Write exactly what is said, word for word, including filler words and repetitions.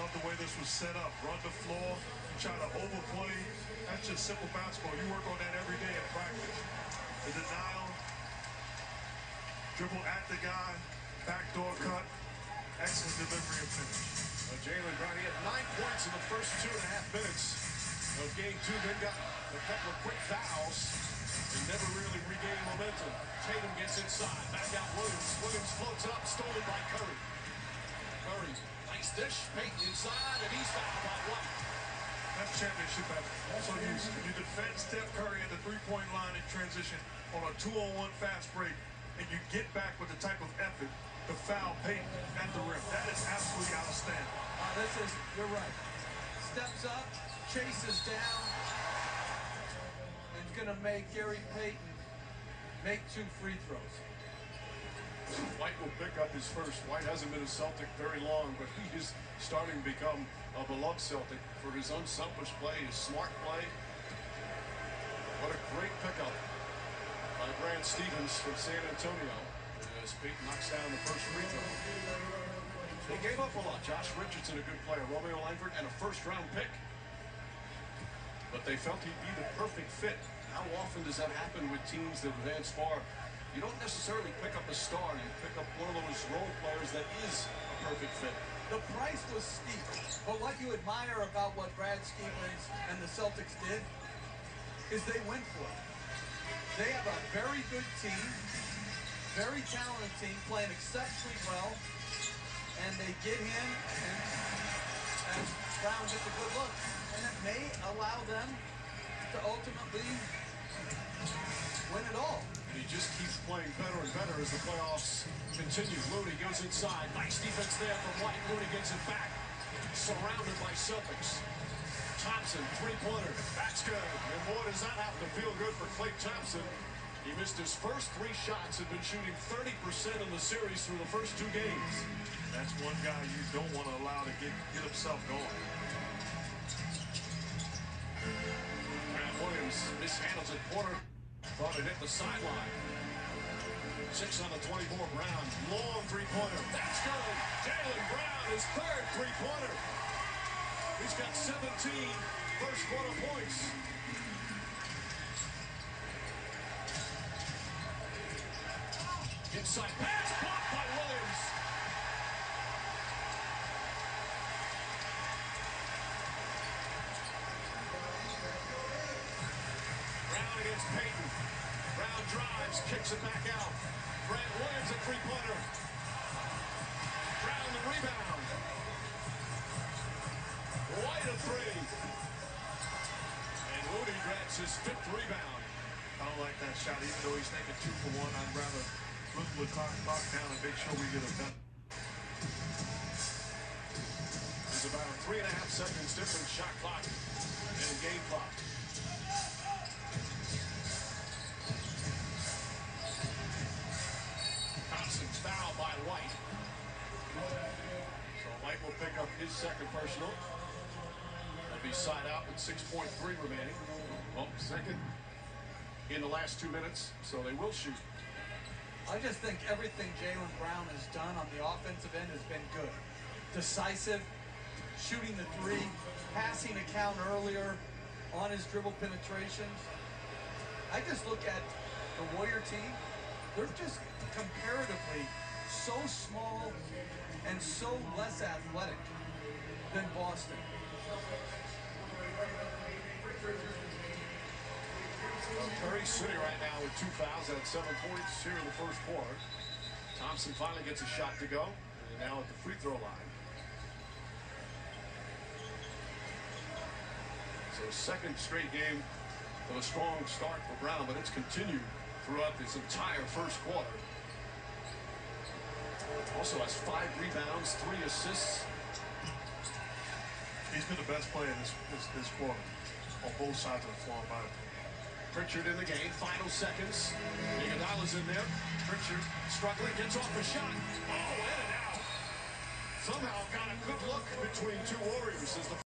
love the way this was set up. Run the floor, try to overplay. That's just simple basketball. You work on that every day in practice. The denial, dribble at the guy, backdoor cut, excellent delivery and finish. Well, Jaylen Brown, he had nine points in the first two and a half minutes of game two, then got a couple of quick fouls and never really regained momentum. Tatum gets inside, back out Williams. Williams floats up, stolen by Curry. Curry, nice dish, Payton inside, and he's fouled by White. That's championship effort. So you, you defend Steph Curry at the three-point line in transition on a two-on-one fast break, and you get back with the type of effort to foul Payton at the rim. That is absolutely outstanding. Uh, this is, you're right. Steps up, chases down, and is going to make Gary Payton make two free throws. White will pick up his first. White hasn't been a Celtic very long, but he is starting to become a beloved Celtic for his unselfish play, his smart play. What a great pickup by Brad Stevens from San Antonio as Payton knocks down the first free throw. They gave up a lot. Josh Richardson, a good player, Romeo Langford, and a first-round pick. But they felt he'd be the perfect fit. How often does that happen with teams that advance far? You don't necessarily pick up a star, you pick up one of those role players that is a perfect fit. The price was steep, but what you admire about what Brad Stevens and the Celtics did is they went for it. They have a very good team, very talented team, playing exceptionally well, and they get him, and, and Brown gets a good look, and it may allow them to ultimately win it all. And he just keeps playing better and better as the playoffs continue. Looney goes inside. Nice defense there from White. Looney gets it back. Surrounded by Celtics. Thompson, three-pointer. That's good. And boy, does that have to feel good for Klay Thompson. He missed his first three shots, had been shooting thirty percent in the series through the first two games. That's one guy you don't want to allow to get, get himself going. Grant Williams mishandles it. Porter thought it hit the sideline. Six on the twenty-four, Brown. Long three-pointer. That's good. Jaylen Brown, his third three-pointer. He's got seventeen first quarter points. Inside pass, blocked by Williams. Brown against Payton. Brown drives, kicks it back out. Grant Williams, a three-pointer. Brown the rebound. White a three. And Looney grabs his fifth rebound. I don't like that shot, even though he's thinking two for one. I'd rather look the clock, clock down and make sure we get it done. There's about a three and a half seconds difference shot clock and game clock. Thompson's fouled by White. So White will pick up his second personal. He'll be side out with six point three remaining. Well, second in the last two minutes, so they will shoot. I just think everything Jaylen Brown has done on the offensive end has been good. Decisive, shooting the three, passing a count earlier on his dribble penetrations. I just look at the Warrior team. They're just comparatively so small and so less athletic than Boston. Well, Curry's sitting right now with two fouls at seven points here in the first quarter. Thompson finally gets a shot to go, and now at the free throw line. So second straight game of a strong start for Brown, but it's continued throughout this entire first quarter. Also has five rebounds, three assists. He's been the best player this, this, this quarter on both sides of the floor, in my opinion. Pritchard in the game, final seconds. Iguodala's in there. Pritchard struggling, gets off the shot. Oh, in and out. Somehow got a good look between two Warriors as the